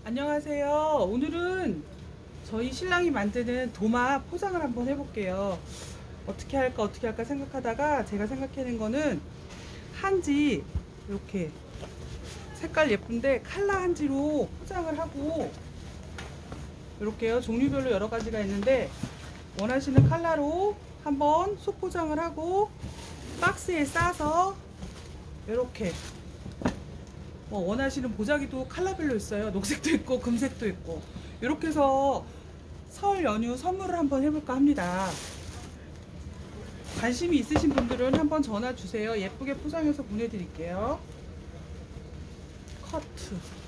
안녕하세요. 오늘은 저희 신랑이 만드는 도마 포장을 한번 해볼게요. 어떻게 할까 생각하다가 제가 생각해낸 거는 한지, 이렇게 색깔 예쁜데 칼라 한지로 포장을 하고, 이렇게요. 종류별로 여러 가지가 있는데 원하시는 칼라로 한번 속포장을 하고 박스에 싸서 이렇게 원하시는 보자기도 컬러별로 있어요. 녹색도 있고 금색도 있고. 이렇게 해서 설 연휴 선물을 한번 해볼까 합니다. 관심이 있으신 분들은 한번 전화 주세요. 예쁘게 포장해서 보내드릴게요. 커트.